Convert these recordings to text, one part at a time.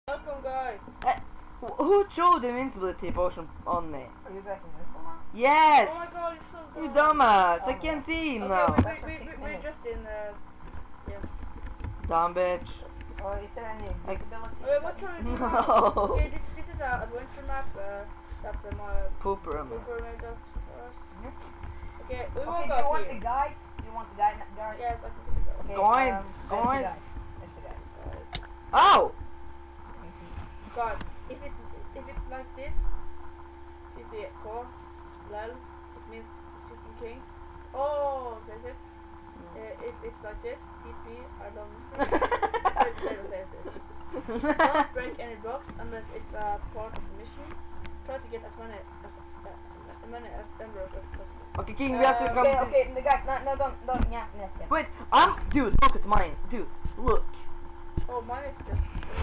Welcome, guys. Who threw the invincibility potion on me? Are you guys in uniform now? Yes! Oh my god, you're so dumb. You dumbass! I Oh, can't see him Okay, now. we're just in, yes. Dumb bitch. Or is there any visibility? Okay, what shall we do now? No. Okay, this is an adventure map that my Pooper. Cooper made us for us. Okay, we Okay, won't do go you up want here. the guide? Do you want the guide? Yes, I can do that. Okay, Guides, there's the guides. guide. There's the guide. Ow! Let me see. God, if it's like this, you see it, core, lel, it means Chicken King. Oh, says it. If it's like this, TP, I don't know. Says it. Don't break any blocks unless it's a part of the mission. Try to get as many emeralds as possible. Okay, King, we have to come. Okay, the guide. No, don't, yeah. Wait, dude, look at mine. Dude, look. Oh, mine is just.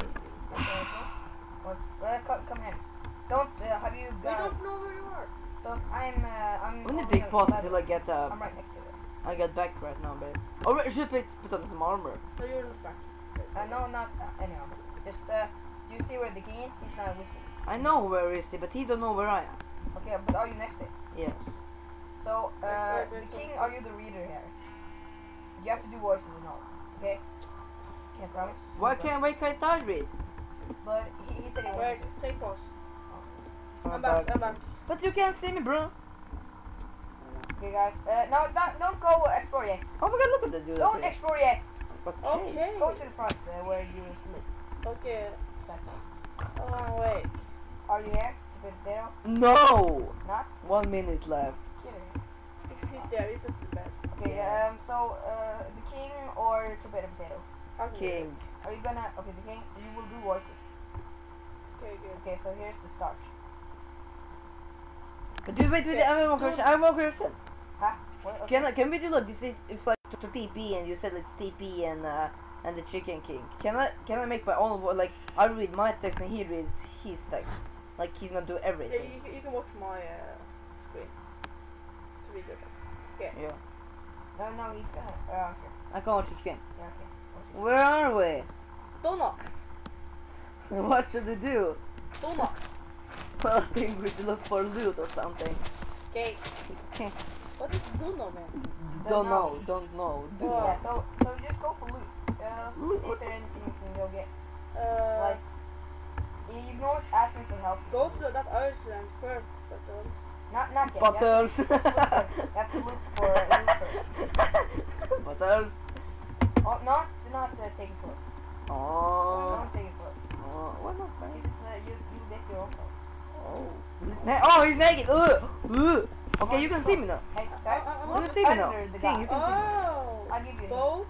Come here. Don't, have you We got... don't know where you are. So, I'm I'm in a on big the pause ladder. until I get I'm right next to it. I get back right now, babe. Oh, I should put on some armor. No, you're not back. No, not, anyhow. Just, you see where the king is? He's not whispering. I know where is he, but he don't know where I am. Okay, but are you next to it? Yes. So, the king, are you the reader here? You have to do voices and all, okay? Can't promise. Why can't I read? But he said he Wait, wanted to. take pause. I'm I'm back. But you can't see me, bro. Okay, guys. No, don't go explore yet. Oh my god, look at that dude. Don't explore yet. Okay. Go to the front where you sleep. Okay. That's Oh, wait. Are you here? Potato? No! Not? 1 minute left. Get here. He's there. He's at the bed. Okay, so, the king or potato? King. Are you gonna, okay, the king, you will do voices. Okay, good. Okay, so here's the start. But dude, wait, I have one question. Huh? What? Okay. Can we do like this if like to TP and you said it's TP and the Chicken King? Can I make my own like I read my text and he reads his text? Like he's not do Yeah, everything. you can watch my screen to read your text. Okay. Yeah. No, he's gonna, okay. I can watch his game. Yeah, okay. Where are we? Don't knock. What should we do? Don't knock. Well, I think we should look for loot or something. Okay. What is don't know, man? Don't know. Do Oh. Yeah, so just go for loot. Loot? See if there's anything you can go get. Like, You can always ask me for help. go to that island first, but Not yet. Butters. You have to look for loot first. Butters. Oh, no, do not take it close. Oh. Don't take it close. Why not? This is, you get your own clothes. Oh, he's naked. Ugh. Okay, you can see me now. Hey, guys, You look can see me now. under the King, guy. you can see me. oh, I'll give you a hint. boat.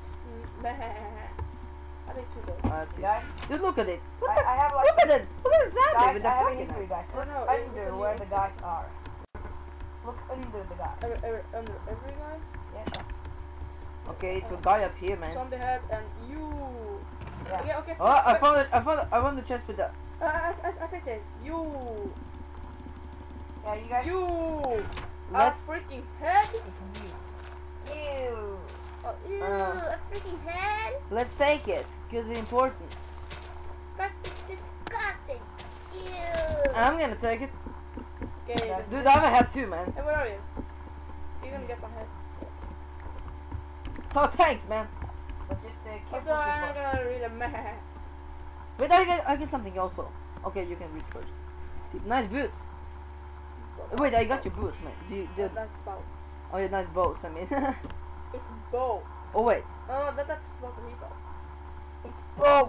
I think 2 boats. Guys, Just look at it. Look I have like... at it. Look at the zombie Guys, with I the have a fucking hint for you guys. Look No, under where the guys are. Look under the guys. Under every guy. Yeah. Okay, it's a guy up here, man. Zombie head and you. Yeah. Yeah, okay. Oh, I found it. I found the chest with the. I take that. You. Yeah, you guys. You. Let's. A freaking head. It's you. You. Oh, ew, a freaking head. Let's take it. Because it's important. But it's disgusting. Ew. I'm gonna take it. Okay. Dude, I have a head too, man. Hey, where are you? You're gonna get my head. Oh, thanks, man. But just keep I'm looking not for. gonna read a meh. Wait, I get something also. Okay, you can read first. Nice boots. Wait, I got your boots, man. That's boat. Oh, yeah, nice boats. I mean. It's boat. Oh wait. No, that's supposed to be boat. It's boats.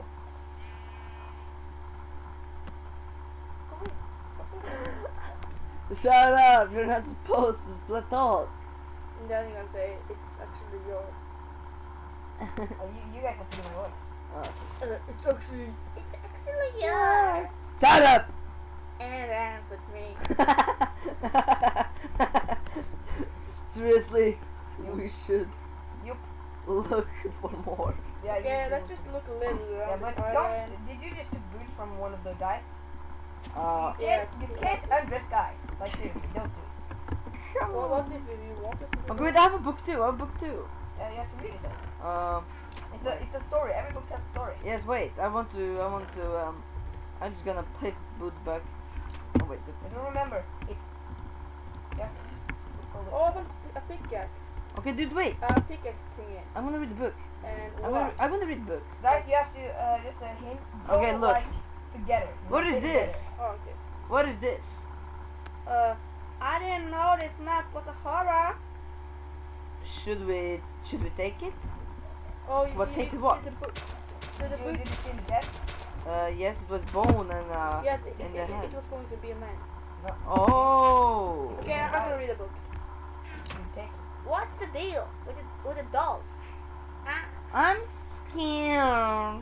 Shut up! You're not supposed to split talk. And then you're gonna say it's actually your. You guys have to do my voice. It's actually. It's actually yours. Shut up! And it answered me. Seriously, we should Yup. look for more. Yeah. Okay, you let's should. just look a little Yeah, around but the don't. island. Did you just took boots from one of the guys? Yes. You can't undress guys. Like seriously, don't do it. Well, what if you wanted to? Oh, good, I have a book too. I have a book too. Yeah, you have to read it then. Um. It's a story. Every book has a story. Yes. Wait. I want to. I'm just gonna place boot back. Oh wait, I don't remember. It's... Yeah. Hold it. Oh, there's a pickaxe. okay, dude, wait. A pickaxe thingy. I wanna read the book. And I what? wanna read the book. Guys, you have to, just a hint. Go, Okay, look. Like, together. What Stay is together. this? Oh, okay. What is this? I didn't know this map was a horror. Should we take it? Oh, What, take what? The book. Did you see the test? Yes, it was bone and Yes, in the hand. it was going to be a man. Oh. Okay, I'm gonna read a book. You take it. What's the deal with the dolls? I'm scared.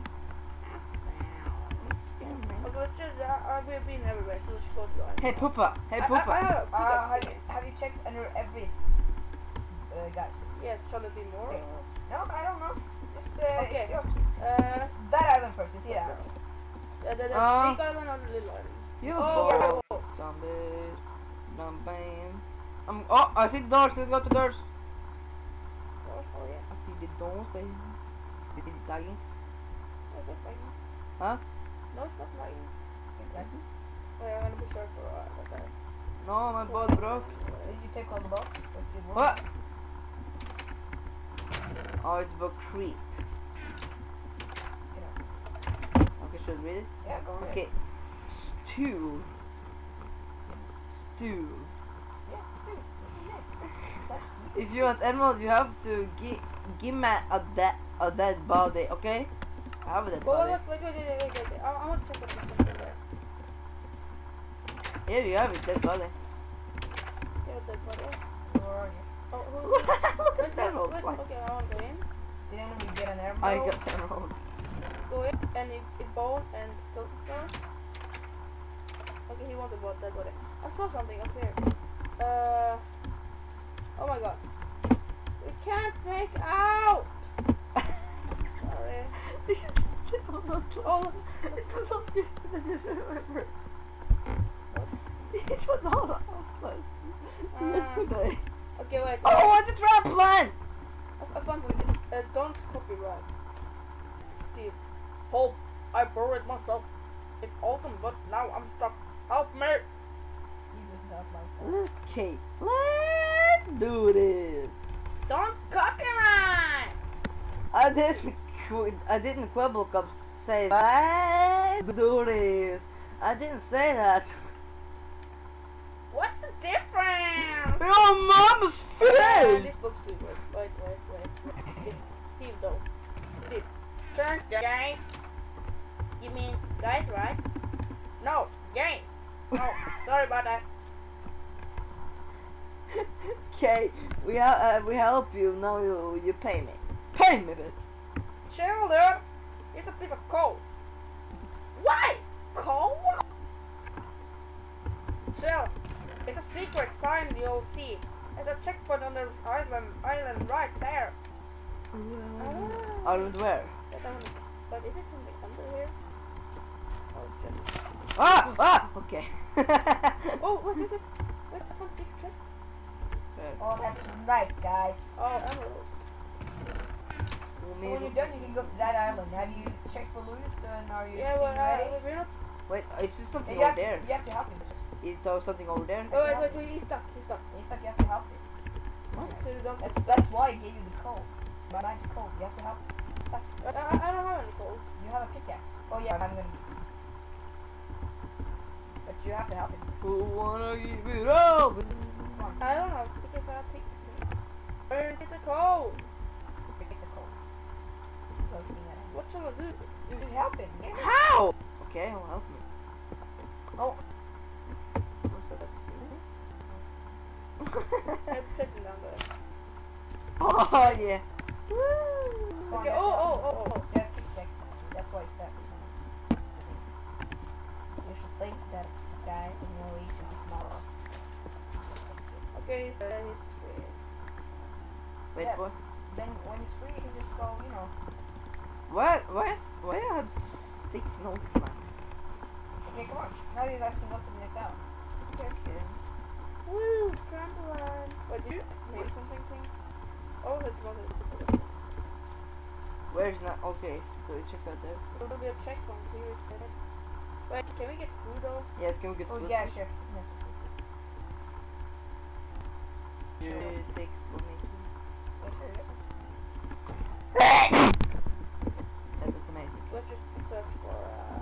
Okay, let's just, we've been everywhere, so let's go to Hey Poopa. Hey Poopa. Have you checked under every... guys? Yes, shall it be more? Okay. No, I don't know. Just, Okay. it's your... That island first, you see that? The big island or the little island? You Oh, ball. Zombies. Bam bam. Oh, I see the doors. Let's go to the doors. Oh, yeah. I see the doors. Baby. Is it lagging? Oh, it's fine. Huh? No, it's not lying. Guys, Wait, I'm gonna be sure for okay. No, my boat broke. did you take all the box? Let's see What? Oh, it's about creep. Okay, should I read it? Yeah, go ahead. Okay. Stew. Stew. Yeah, see. That's If you want emerald, you have to give me a dead body, okay? I have a dead body. Wait. I want to check what's something there. Here you have it, dead body. Yeah, the body. Where are you? Oh, who? Look at that emerald Wait, fly. okay, I want to go in. Did anyone get an airboat? I got emerald. Go in, and it bone and skeleton skull. Okay, he wanted what that body. I saw something up here. Oh my god. We can't make out! Sorry. It was so slow. Oh, It was so distant I didn't remember. It was all houseless yesterday. okay, wait. Oh, it's a trap plan! I found something. Don't copyright. Steve. Help! I buried myself. It's awesome, but now I'm stuck. Help me! Steve was not like that. Okay, let's do this. Don't copyright! I didn't Quibble Cup say let's do this. I didn't say that. What's the difference? Your mom's face! This book's too good. Wait. It's Steve though. Steve. Turn guys. You mean guys, right? No, gays. Oh, sorry about that. Okay, we help you. Now you pay me. Pay me, bitch. Chill, dude. It's a piece of coal. Why? Coal? Chill. It's a secret sign you'll see. There's a checkpoint on the island right there. Island where? But is it something under here? Oh, just... Ah! Okay. Oh, wait, I found six chests. Oh, that's right, guys. Oh, emeralds. So when you're done, you can go to that island. Have you checked for loot? And are you Yeah, well, ready? we're not... Wait, is there something You have over there? to, you have to help him. Is there something over there? Oh, wait, he's stuck. He's stuck, you have to help him. So you don't... That's why I gave you the code. My magic code. You have to help him. He's stuck. I don't have any coal. You have a pickaxe. Oh yeah, I'm gonna give you. But you have to help him. Who wanna give it up? Come on, I don't know, because I picked me. Where is the coal? take the code. Looking at him. What shall I do? You can help him. Yeah. How? Okay, well, help me. Oh. What's that? I'm pressing down there. Oh yeah. Woo! Come on, Okay, you have to help him. oh. You have pickaxe now. That's why it's that. You should think that a guy in your age is a smaller. Okay, he's free. Wait, Yeah. what? Then when he's free, he can just go, you know. What? Why I had sticks and all the time? Okay, come on. Now you guys can go to the next island. Okay. Woo, trampoline. Wait, did you make something? Oh, it's one of the... Where's that? Okay, so you check out there. There will be a checkpoint here. Wait, Wait, can we get food though? Yes, can we get Oh food? yeah, sure. You take for me too. Yeah, sure, yes. That was amazing. Let's just search for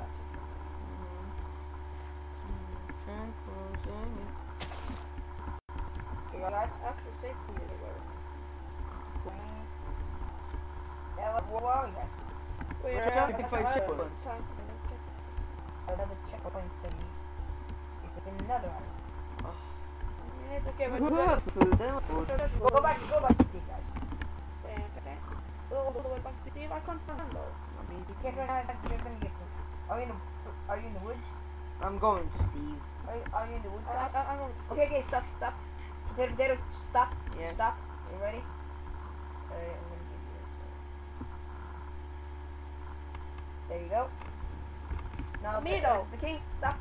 Okay, guys. actual safety anywhere. Yeah, what are you guys? We're We're checking for a checkpoint. Another checkpoint thingy. This is another one. Okay, Who we're have food? I want food. Go back to Steve, guys. Okay. All the way back to Steve. I can't find though. You can't run out. You're gonna get food. Are you in the woods? I'm going to Steve. Are you in the woods, guys? I'm going to Okay, stop. Potato, stop. Yeah. Stop. Are you ready? I'm gonna give you There you go. Now Middle. the king, stop.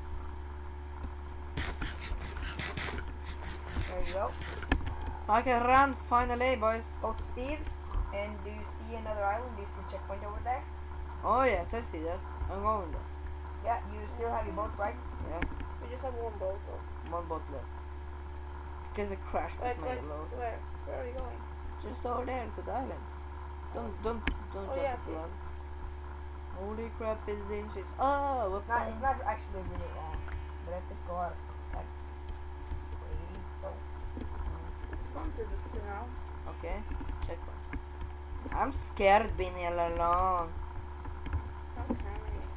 There you go. I can run finally, boys. Go to Steve. And do you see another island? Do you see a checkpoint over there? Oh yes, I see that. I'm going there. Yeah, you still have your boat, right? Yeah, We just have one boat though. one boat left. Because it crashed with my load. Where are you going? Just over there to the island. Don't Oh, jump yeah, the see. flood. Holy crap, is this? Oh, what's It's not actually really long, but I have to go out like way so. It's fun to do now. Okay, checkpoint. I'm scared being here alone. Okay.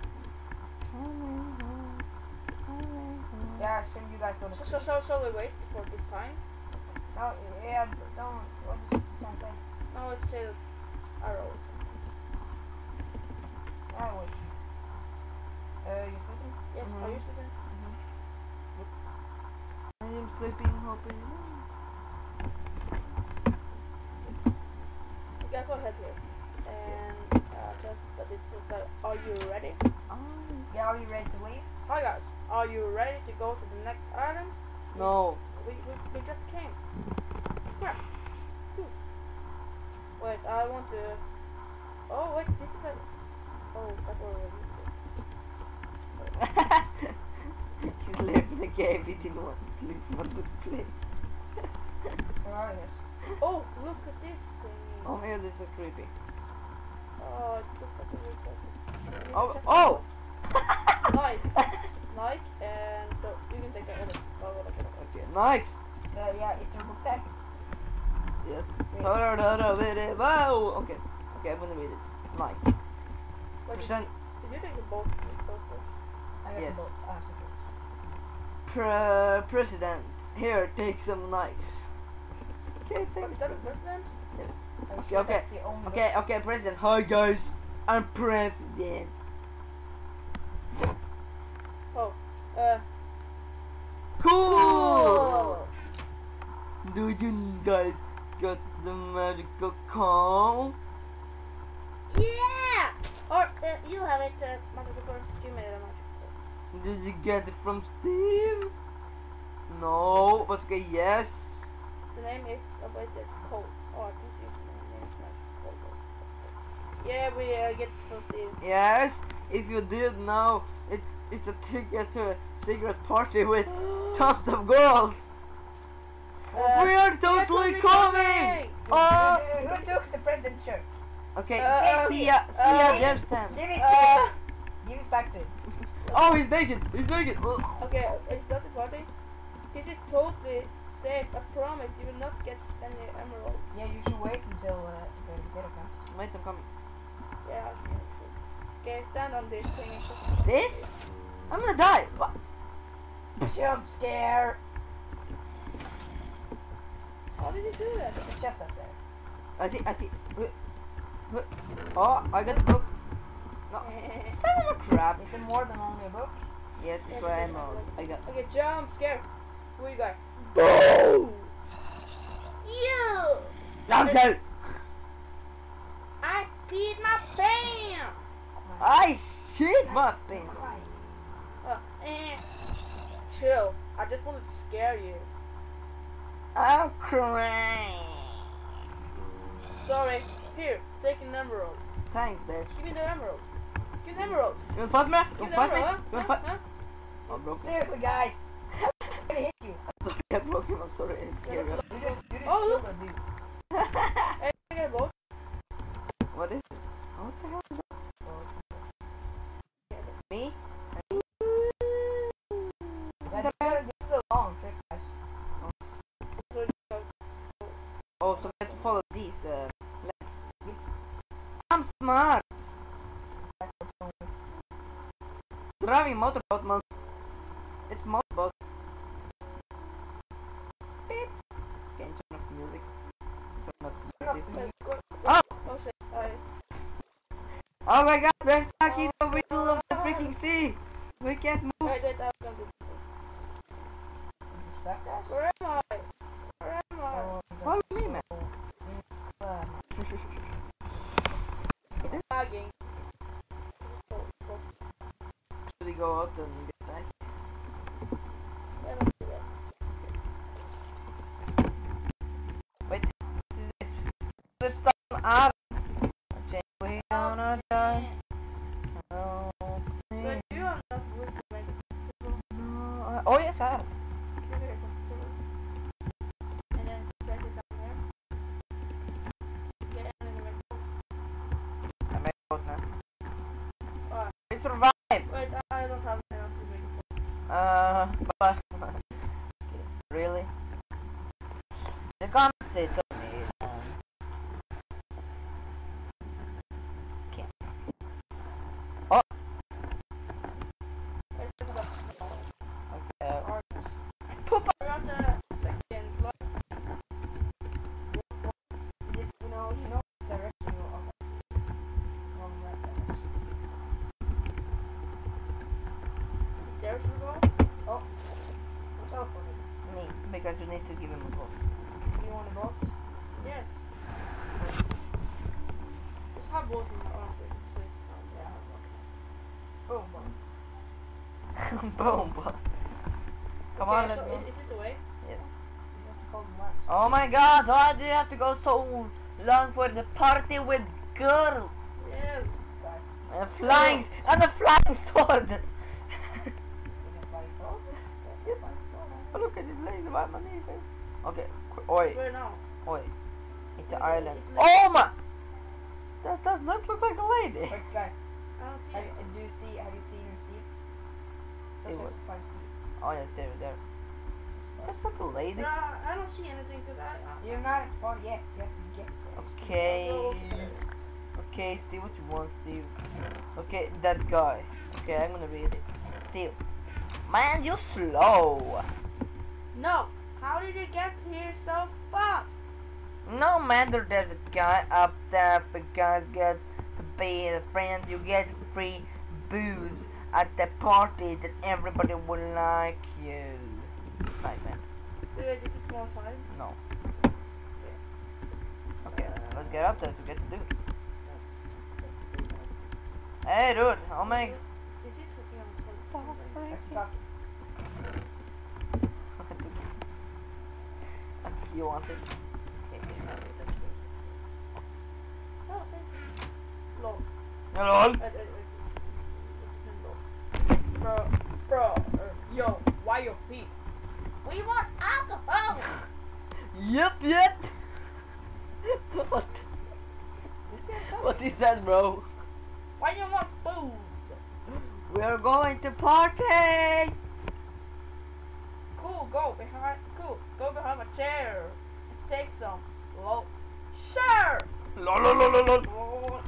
Yeah, shouldn't you guys go to Shall we wait for this sign? No, yeah, don't. What does the sign say? No, it says arrow. Ah, wait. You sleeping? Yes, are you sleeping? I am sleeping, hoping. You guys all head here. And just that it says that, are you ready? Yeah, are you ready to leave? Hi guys, are you ready to go to the next island? No. We just came. Crap. Wait, I want to... Oh wait, this is a... Oh, that already. He's left the cave, he didn't want to sleep on the place. Where are you guys? Oh, look at this thing. Oh my god, this is so creepy. Oh, look at the wood. Oh, oh! Like, and you can take the other. Okay, nice! Yeah, is there a book there? Yes. Wow! Okay, I'm gonna read it. Like. Wait, Present. did you take the boat? I got Yes. some boats. I have some boats. President, here, take some nikes. Okay, Oh, thank is that the president? Yes. Are you Okay, sure okay. that's the only Okay, President. Hi guys, I'm President. Oh, Cool! Do you guys got the magical comb? yeah! Or you have it, motherfucker. You made it, motherfucker. Did you get it from Steve? No, but okay, yes. The name is, wait, it's Cold. Oh, I think the name is not Cold. Yeah, we get it from Steve. Yes, if you did know, it's a ticket to a secret party with tons of girls. We are totally coming! Oh! Who took the president's shirt? Okay, Uh, see ya, Jeff Stamps. Give it to him. Give it back to him. Oh, he's naked, Ugh. Okay, it's not the party. This is totally safe. I promise you will not get any emeralds. Yeah, you should wait until the potato comes. Wait, I'm coming. Yeah, I see. Okay, stand on this thing. This? I'm gonna die. What? Jump scare. How did you do that? There's a chest up there. I see. Oh, I got the book. No. Son of a crap. Is it more than only a book? Yes, it's for emerald. I got. Okay, jump scare. Who you got? Boom! You! I'm dead. I peed my pants. I shit my pants. Chill. I just wanted to scare you. I'm crying. Sorry. Here, take an emerald. Thanks, bitch. Give me the emerald. Give me the emerald. You wanna fight me? You Give wanna me the fight me? emerald, You wanna huh? fight? Huh? broke him. Seriously, guys. I'm gonna hit you. I'm sorry, I broke him. I'm sorry. You just Oh, killed look. a dude. Hey, I get a boat. What is it? Oh, what the hell is that? Me? Guys, this is a long trip, guys. Oh, so we have to follow these legs. I'm smart. Driving motorboat, man. It's motorboat. Beep. Can't turn off the music. Turn off the music. Oh! Oh shit, I... Oh my god, we're stuck in the middle of the freaking sea! We can't move! Wait, I was going to... Respect us? Where am I? Where am I? Follow me, man. It's lagging. Should we go out and get back? Yeah, let's do that. Wait, what is this? We're stuck on Island. We gonna die. Oh, But you have not wood to make no. Oh yes, I have. and then press it down there. Get in and make I made a boat now. Alright. We survived! Wait, I don't have enough to make it. But really? You can't sit on me. Can't. Oh, Wait, hold up. okay. Alright. Poop. We're on the second block. This, you know direction of us. Wrong right direction. There should go. Oh. Teleported. Me, because you need to give him a boat. You want a boat? Yes. Just have both in the answer. Yeah. Boom, boom. Boom, boat. Come on, let's so go. is it the way? Yes. You have to call them wax. Oh my god, why do you have to go so long for the party with girls? Yes. Guys, And the flying sword! we can fly boat. Yeah, fly boat. Oh, look at this lady, why my knee? Okay, oi, Where now? oi. It's the It's island. like- Oh my! That does not look like a lady. But guys, I don't see have it. you seen your Steve? Steve what? Find Steve. Oh yes, there. That's not a lady. No, I don't see anything because You're not far yet. You have to get there. Okay. Okay. Okay, Steve, what you want, Steve? Okay, that guy. Okay, I'm gonna read it. Steve. Man, you're slow. No. How did you get here so fast? No matter there's a guy up there, if the guys get to be a friend, you get free booze at the party that everybody will like you. Right, man. Wait, is it more side? No. Okay, let's get up there to get to do it. Hey, dude. Oh my. Is it something on the Let's talk. You want it? Oh, thank you. Low. Hello. Bro, yo, why you pee? We want alcohol! Yep. What? What is that, bro? Why you want booze? We're going to party. Cool, go behind my chair and take some. Low. Sure! Lol.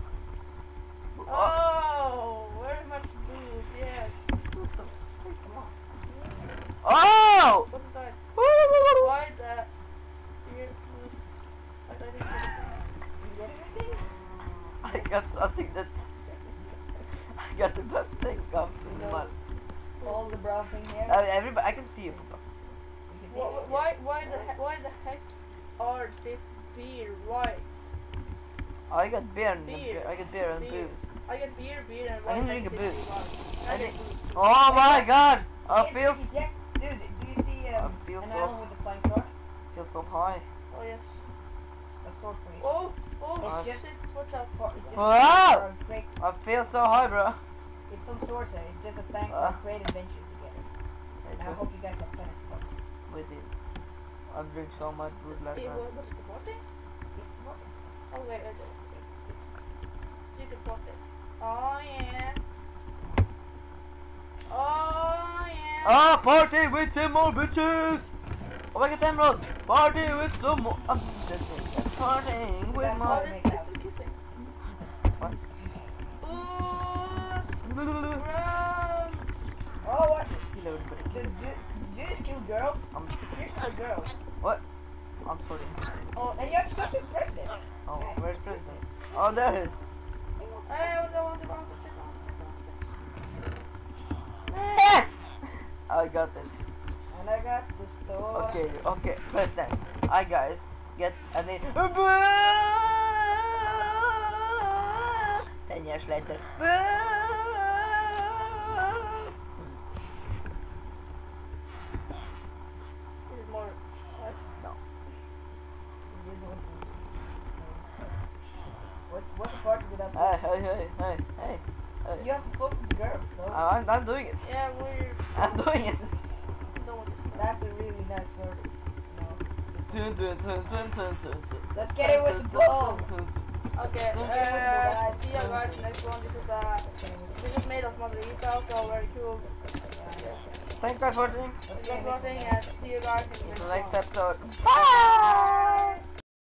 Oh, very much booze, yes. Come on. Oh! What's inside? Why the beer booze? I didn't get You get anything? I got something that I got the best thing of in the month. All the browsing here. Everybody, I can see you. You can see it. Why the heck are this beer white? I got beer and Beer. I got beer and Beer. booze. I get beer, and I why can the drink heck a is booze. this I one? think- booze. Oh my god! I Hey, feel Jack, dude, do you see I feel an so- animal with a flying sword? so high. Oh yes. A sword for you. Oh, Uh, shit, watch out. It's just Wow! for a great, I feel so high, bro. it's some sorcerer. It's just a thank for a great adventure together. And I hope you guys have plenty of fun. We did. I drank so much food last night. Was it the party? It's fun. Oh wait, Street party. Oh yeah. Oh yeah. Ah, party with some more bitches! Oh my god, Emerald! Party with some more. Partying with That's more. all. Oh, make that's out. people kissing. What? Ooh, gross. Oh, what? Kill everybody. Do you just kill girls? Here's the girls. What? I'm sorry. Oh, And you have to go to president. Oh, where's President? Oh, there it is. I want to Yes! I got this. And I got the sword. Okay, okay, President. Hi guys. Get a need. 10 years later. This is more. No. You don't need what's the party without Hey, girls? hey. You have to fuck with the girls, though. I'm doing it. Yeah, we're. I'm doing it. No one is. That's a really nice word. Tun, tun, tun, tun, tun, tun, tun. Let's get it with the ball. Okay, guys. see you guys in the next one. This is made of margarita, so very cool. Thanks guys for watching. Thanks for watching and see you guys in the In the next next one. episode. Bye!